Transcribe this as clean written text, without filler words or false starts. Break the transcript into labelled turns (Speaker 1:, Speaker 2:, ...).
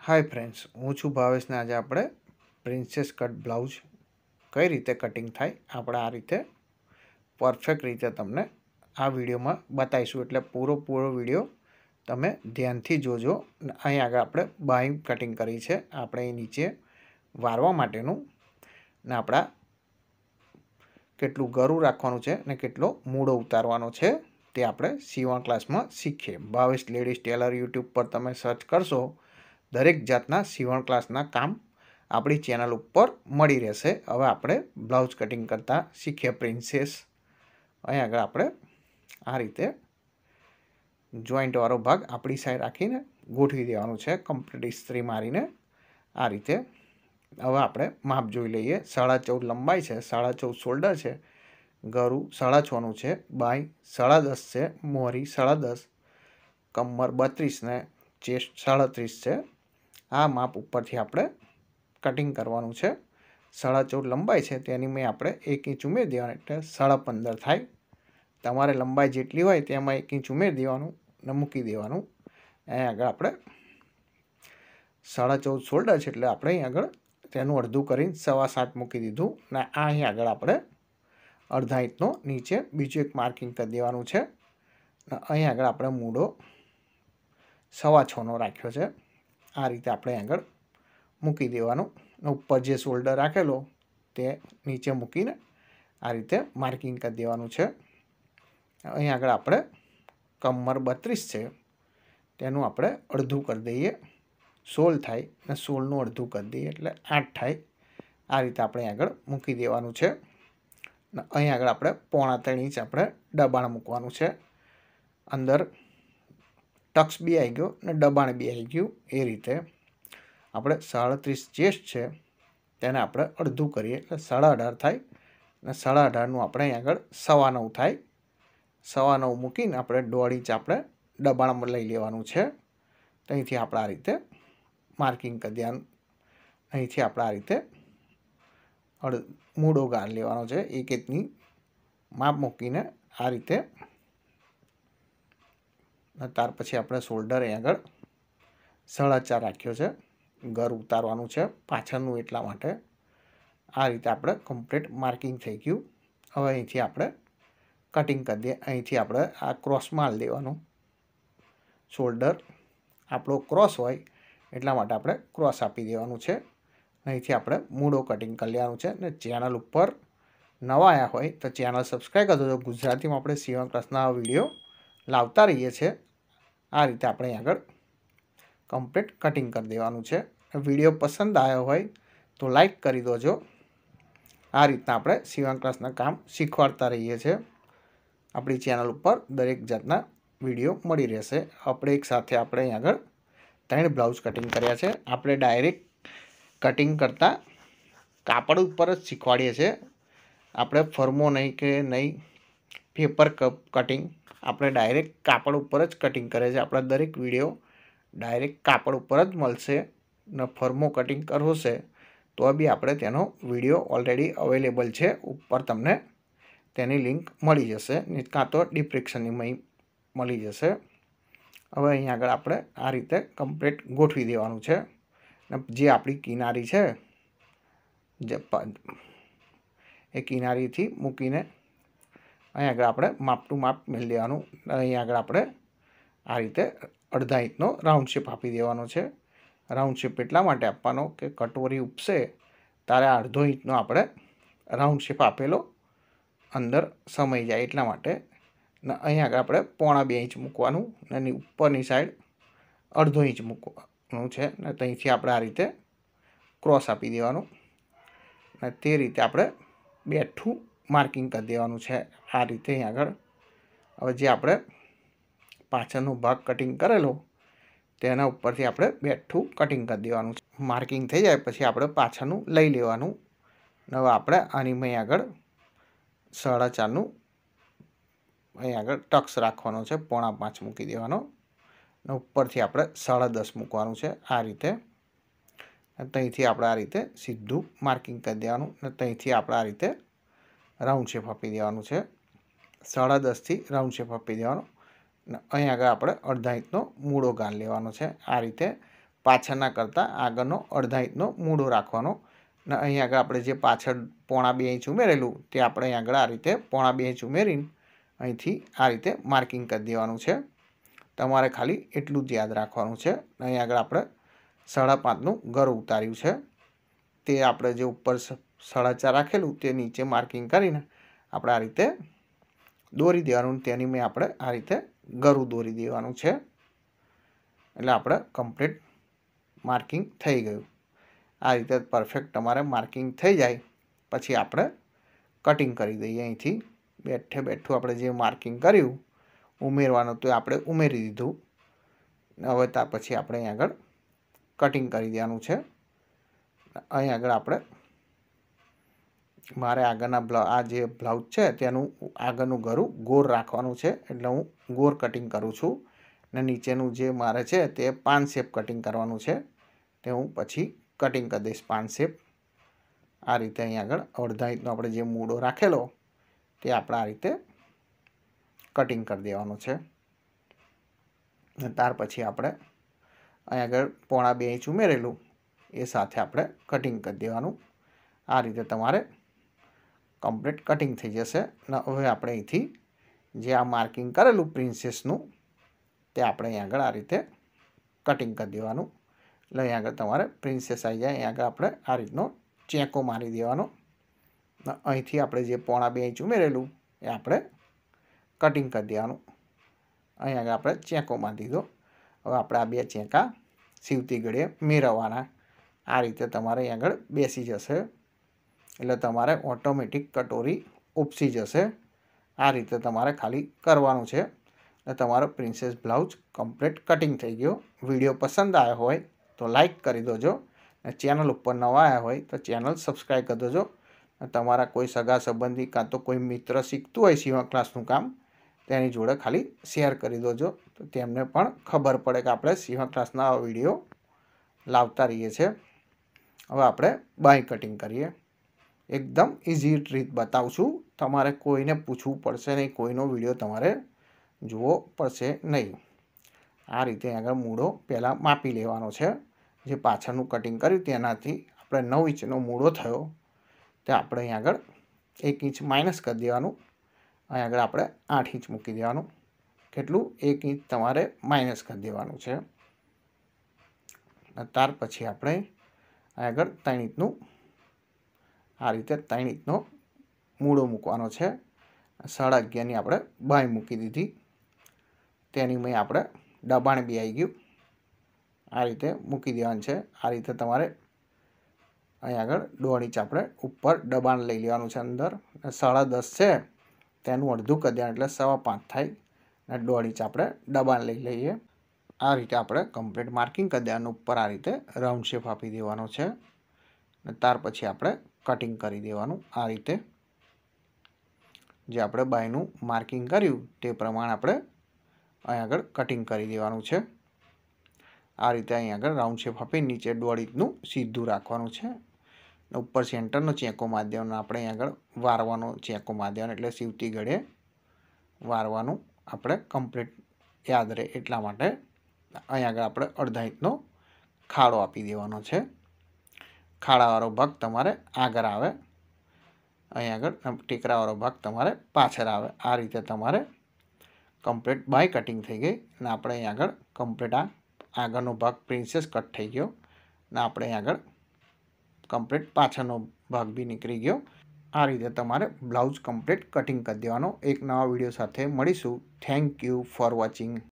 Speaker 1: Hi friends, हूँ छूँ भावेश ने आज આપણે પ્રિન્સેસ કટ બ્લાઉઝ કઈ રીતે કટિંગ થાય આપણે આ રીતે પરફેક્ટ રીતે તમને આ વિડીયોમાં બતાવીશું। એટલે પૂરો વિડીયો તમે ધ્યાનથી જોજો। અહીં આગળ આપણે બાય કટિંગ કરી છે, આપણે અહીં નીચે વારવા માટેનું ને આપણા કેટલું ગરું રાખવાનું છે ને કેટલો મૂળો ઉતારવાનો છે તે આપણે સીવણ ક્લાસમાં શીખીએ। ભાવેશ લેડીઝ ટેલર યુટ્યુબ પર તમે સર્ચ કરશો, દરેક જાતના સીવણ ક્લાસના કામ આપણી ચેનલ ઉપર મળી રહેશે। હવે આપણે બ્લાઉઝ કટિંગ કરતા શીખીએ પ્રિન્સેસ। અહીં આગળ આપણે આ રીતે જોઈન્ટવાળો ભાગ આપણી સાઈડ રાખીને ગોઠવી દેવાનું છે, કમ્પ્લીટ ઇસ્ત્રી મારીને આ રીતે। હવે આપણે માપ જોઈ લઈએ। 14.5 લંબાઈ છે, 14.5 શોલ્ડર છે, ગરું 6.5નું છે, બાય 10.5 છે, મોહરી 10.5, કમર 32 ને ચેસ્ટ 37 છે। આ માપ ઉપરથી આપણે કટિંગ કરવાનું છે। 14.5 લંબાઈ છે તેની મેં આપણે 1 ઇંચ ઉમેરી દેવાનું એટલે 15.5 થાય। તમારે લંબાઈ જેટલી હોય તેમાં 1 ઇંચ ઉમેરી દેવાનું ને મૂકી દેવાનું। અહીં આગળ આપણે 14.5 શોલ્ડર છે એટલે આપણે અહીં આગળ તેનું અડધું કરીને 7.25 મૂકી દીધું ને આ અહીં આગળ આપણે અડધા ઇંચનો નીચે બીજું એક માર્કિંગ કરી દેવાનું છે। અહીં આગળ આપણે મૂળો 6.25નો રાખ્યો છે, આ રીતે આપણે આગળ મૂકી દેવાનું। ઉપર જે શોલ્ડર રાખેલો તે નીચે મૂકીને આ રીતે માર્કિંગ કરી દેવાનું છે। અહીં આગળ આપણે કમર 32 છે તેનું આપણે અડધું કરી દઈએ, 16 થાય ને 16નું અડધું કરી દઈએ એટલે 8 થાય। આ રીતે આપણે આગળ મૂકી દેવાનું છે। અહીં આગળ આપણે 3.25 ઇંચ આપણે દબાણ મૂકવાનું છે। અંદર ટક્સ બી આવી ગયો ને દબાણ બી આવી ગયું। એ રીતે આપણે 37 ચેસ્ટ છે તેને આપણે અડધું કરીએ એટલે 18.5 થાય ને 18.5નું આપણે અહીં આગળ 9.25 થાય। 9.25 મૂકીને આપણે 1.5 ઇંચ આપણે દબાણમાં લઈ લેવાનું છે। અહીંથી આપણે આ રીતે માર્કિંગ કરી દેવાનું। અહીંથી આપણે આ રીતે મૂળો ગાળ લેવાનો છે, 1 ઇંચની માપ મૂકીને આ રીતે। ત્યાર પછી આપણે શોલ્ડર અહીં આગળ 4.5 રાખ્યો છે, ઘર ઉતારવાનું છે પાછળનું એટલા માટે। આ રીતે આપણે કમ્પ્લીટ માર્કિંગ થઈ ગયું। હવે અહીંથી આપણે કટિંગ કરી દઈએ। અહીંથી આપણે આ ક્રોસમાં હાલ દેવાનું, શોલ્ડર આપણો ક્રોસ હોય એટલા માટે આપણે ક્રોસ આપી દેવાનું છે। અહીંથી આપણે મૂળો કટિંગ કરી લેવાનું છે ને ચેનલ ઉપર નવા આવ્યા હોય તો ચેનલ સબસ્ક્રાઈબ કરી દો। ગુજરાતીમાં આપણે સીવણ ક્લાસના વિડીયો લાવતા રહીએ છીએ। આ રીતે આપણે આગળ કમ્પ્લીટ કટિંગ કરી દેવાનું છે। વિડીયો પસંદ આવ્યો હોય તો લાઈક કરી દોજો। આ રીતના આપણે સીવણ ક્લાસના કામ શીખવાડતા રહીએ છીએ। આપણી ચેનલ ઉપર દરેક જાતના વિડીયો મળી રહેશે। આપણે એક સાથે આપણે અહીં આગળ 3 બ્લાઉઝ કટિંગ કર્યા છે। આપણે ડાયરેક્ટ કટિંગ કરતાં કાપડ ઉપર જ શીખવાડીએ છીએ। આપણે ફરમો નહીં કે નહીં પેપર કટિંગ, આપણે ડાયરેક્ટ કાપડ ઉપર જ કટિંગ કરે છે। આપણા દરેક વિડીયો ડાયરેક્ટ કાપડ ઉપર જ મળશે ને ફરમો કટિંગ કરવો છે તો બી આપણે તેનો વિડીયો ઓલરેડી અવેલેબલ છે, ઉપર તમને તેની લિંક મળી જશે ને કાં તો ડિસ્ક્રિપ્શનમાં મળી જશે। હવે અહીં આગળ આપણે આ રીતે કમ્પ્લીટ ગોઠવી દેવાનું છે ને જે આપણી કિનારી છે જે એ કિનારીથી મૂકીને અહીં આગળ આપણે માપ ટુ માપ મેળ દેવાનું। અહીં આગળ આપણે આ રીતે અડધા ઇંચનો રાઉન્ડ શેપ આપી દેવાનો છે। રાઉન્ડ શેપ એટલા માટે આપવાનો કે કટોરી ઉપસે ત્યારે અડધો ઇંચનો આપણે રાઉન્ડ શેપ આપેલો અંદર સમાઈ જાય એટલા માટે। ને અહીં આગળ આપણે 1.25 ઇંચ મૂકવાનું અને ઉપરની સાઈડ અડધો ઇંચ મૂકવાનું છે ને ત્યાંથી આપણે આ રીતે ક્રોસ આપી દેવાનું ને તે રીતે આપણે બેઠું માર્કિંગ કરી દેવાનું છે। આ રીતે અહીં આગળ હવે જે આપણે પાછળનો ભાગ કટિંગ કરેલો તેના ઉપરથી આપણે બેઠું કટિંગ કરી દેવાનું છે। માર્કિંગ થઈ જાય પછી આપણે પાછળનું લઈ લેવાનું। હવે આપણે આની અહીં આગળ 4.5નું અહીં આગળ ટક્સ રાખવાનો છે, 4.25 મૂકી દેવાનો ને ઉપરથી આપણે 10.5 મૂકવાનું છે આ રીતે। ત્યાંથી આપણે આ રીતે સીધું માર્કિંગ કરી દેવાનું ને ત્યાંથી આપણે આ રીતે રાઉન્ડ શેપ આપી દેવાનું છે। 10.5થી રાઉન્ડ શેપ આપી દેવાનો ને અહીં આગળ આપણે અડધા ઇંચનો મૂળો ગાળ લેવાનો છે। આ રીતે પાછળના કરતાં આગળનો અડધા ઇંચનો મૂડો રાખવાનો અને અહીં આગળ આપણે જે પાછળ 1.5 ઇંચ ઉમેરેલું તે આપણે અહીં આગળ આ રીતે 1.5 ઇંચ ઉમેરીને અહીંથી આ રીતે માર્કિંગ કરી દેવાનું છે. તમારે ખાલી એટલું જ યાદ રાખવાનું છે. અહીં આગળ આપણે 5.5નું ગરું ઉતાર્યું છે. તે આપણે જે ઉપર 4.5 રાખેલું તે નીચે માર્કિંગ કરીને આપણે આ રીતે દોરી દેવાનું. તેની મેં આપણે આ રીતે ગરું દોરી દેવાનું છે. એટલે આપણે કમ્પ્લીટ માર્કિંગ થઈ ગયું. આ રીતે પરફેક્ટ તમારે માર્કિંગ થઈ જાય પછી આપણે કટિંગ કરી દઈએ. અહીંથી બેઠું આપણે જે માર્કિંગ કર્યું ઉમેરવાનું તો આપણે ઉમેરી દીધું. હવે ત્યાર પછી આપણે અહીં આગળ કટિંગ કરી દેવાનું છે. અહીં આગળ આપણે મારે આગળના આ જે બ્લાઉઝ છે તેનું આગળનું ગરું ગોળ રાખવાનું છે એટલે હું ગોળ કટિંગ કરું છું. ને નીચેનું જે મારે છે તે પાન શેપ કટિંગ કરવાનું છે તે હું પછી કટિંગ કરી દઈશ પાન શેપ. આ રીતે અહીં આગળ અડધા ઇંચનો આપણે જે મૂડો રાખેલો તે આપણે આ રીતે કટિંગ કરી દેવાનું છે. ત્યાર પછી આપણે અહીં આગળ 1.5 ઇંચ ઉમેરેલું એ સાથે આપણે કટિંગ કરી દેવાનું. આ રીતે તમારે કમ્પ્લીટ કટિંગ થઈ જશે. અને હવે આપણે અહીંથી જે આ માર્કિંગ કરેલું પ્રિન્સેસનું તે આપણે અહીં આગળ આ રીતે કટિંગ કરી દેવાનું. એટલે અહીં આગળ તમારે પ્રિન્સેસ આવી જાય. અહીં આગળ આપણે આ રીતનો ચેકો મારી દેવાનો. અહીંથી આપણે જે 1.5 ઇંચ ઉમેરેલું એ આપણે કટિંગ કરી દેવાનું. અહીં આગળ આપણે ચેકો મારી દીધો. હવે આપણે આ 2 ચેકા સીવતી ઘડીએ મેળવવાના. આ રીતે તમારે અહીં આગળ બેસી જશે એટલે તમારે ઓટોમેટિક કટોરી ઉપસી જશે. આ રીતે તમારે ખાલી કરવાનું છે એટલે તમારો પ્રિન્સેસ બ્લાઉઝ કમ્પ્લીટ કટિંગ થઈ ગયો. વિડીયો પસંદ આવ્યો હોય તો લાઈક કરી દેજો. અને ચેનલ ઉપર નવા આવ્યા હોય તો ચેનલ સબસ્ક્રાઈબ કરી દેજો. તમારા કોઈ સગા સંબંધી કાં તો કોઈ મિત્ર શીખતું હોય સીવણ ક્લાસનું કામ તેની જોડે ખાલી શેર કરી દેજો તો તેમને પણ ખબર પડે કે આપણે સીવણ ક્લાસના વિડીયો લાવતા રહીએ છીએ. હવે આપણે બાય કટિંગ કરીએ. એકદમ ઇઝી રીત બતાવું છું. તમારે કોઈને પૂછવું પડશે નહીં. કોઈનો વિડીયો તમારે જોવો પડશે નહીં. આ રીતે આગળ મૂળો પહેલાં માપી લેવાનો છે. જે પાછળનું કટિંગ કર્યું તેનાથી આપણે 9 ઇંચનો મૂળો થયો તે આપણે અહીં આગળ 1 ઇંચ માઇનસ કરી દેવાનું. અહીં આગળ આપણે 8 ઇંચ મૂકી દેવાનું. કેટલું 1 ઇંચ તમારે માઇનસ કરી દેવાનું છે. ત્યાર પછી આપણે આગળ 3 ઇંચનું આ રીતે 3 ઇંચનો મૂળો મૂકવાનો છે. 11.5ની આપણે બાય મૂકી દીધી. તેની મેં આપણે દબાણ બી આવી ગયું. આ રીતે મૂકી દેવાનું છે. આ રીતે તમારે અહીં આગળ 1.5 ઇંચ આપણે ઉપર દબાણ લઈ લેવાનું છે. અંદર 10.5 છે તેનું અડધું કરી દેવાનું એટલે 5.25 થાય. અને 1.5 ઇંચ આપણે દબાણ લઈ લઈએ. આ રીતે આપણે કમ્પ્લીટ માર્કિંગ કરી દેવાનું. ઉપર આ રીતે રાઉન્ડ શેપ આપી દેવાનો છે. અને ત્યાર પછી આપણે કટિંગ કરી દેવાનું. આ રીતે જે આપણે બાયનું માર્કિંગ કર્યું તે પ્રમાણે આપણે અહીં આગળ કટિંગ કરી દેવાનું છે. આ રીતે અહીં આગળ રાઉન્ડ શેપ આપી નીચે 1.5 ઇંચનું સીધું રાખવાનું છે. ઉપર સેન્ટરનો ચેકો મારી દેવાનો. આપણે અહીં આગળ વારવાનો ચેકો મારી દેવાનો એટલે સીવતી ઘડીએ વારવાનું આપણે કમ્પ્લીટ યાદ રહે એટલા માટે અહીં આગળ આપણે 1.5 ઇંચનો ખાડો આપી દેવાનો છે. ખાડાવાળો ભાગ તમારે આગળ આવે. અહીં આગળ ટેકરાવાળો ભાગ તમારે પાછળ આવે. આ રીતે તમારે કમ્પ્લીટ બાય કટિંગ થઈ ગઈ. અને આપણે અહીં આગળ કમ્પ્લીટ આ આગળનો ભાગ પ્રિન્સેસ કટ થઈ ગયો. અને આપણે અહીં આગળ કમ્પ્લીટ પાછળનો ભાગ બી નીકળી ગયો. આ રીતે તમારે બ્લાઉઝ કમ્પ્લીટ કટિંગ કરી દેવાનો. એક નવા વિડીયો સાથે મળીશું. Thank you for watching.